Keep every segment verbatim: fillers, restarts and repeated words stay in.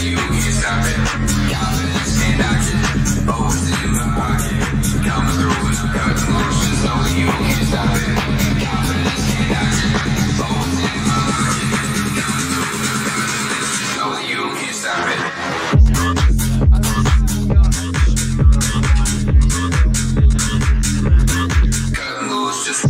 you can't stop it. Confidence can't knock it. Always in my pocket. Coming through and I'm cutting loose. Just know that you can't stop it. Confidence can't knock it. Always in my pocket. Coming through and I'm cutting loose. Just know that you can't stop it. Cutting loose, just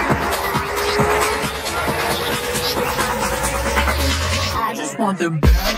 want the best.